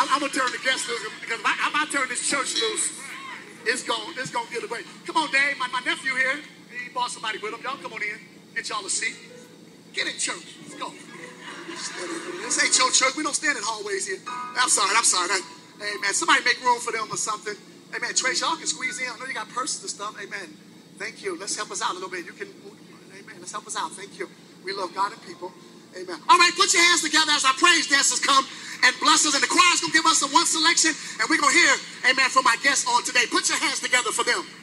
I'm going to turn the guests loose because if I turn this church loose, it's going to get away. Come on, Dave. My nephew here. He brought somebody with him. Y'all come on in. Get y'all a seat. Get in church. Let's go. This ain't your church. We don't stand in hallways here. I'm sorry. Hey, man, somebody make room for them or something. Hey, man, Trace, y'all can squeeze in. I know you got purses and stuff. Amen. Thank you. Let's help us out a little bit. You can, amen. Let's help us out. Thank you. We love God and people. Amen. All right, put your hands together as our praise dancers come and bless us. And the choir's going to give us some one selection. And we're going to hear, amen, from my guests on today. Put your hands together for them.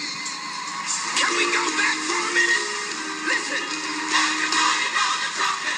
Can we go back for a minute? Listen. Everybody blow the trumpet.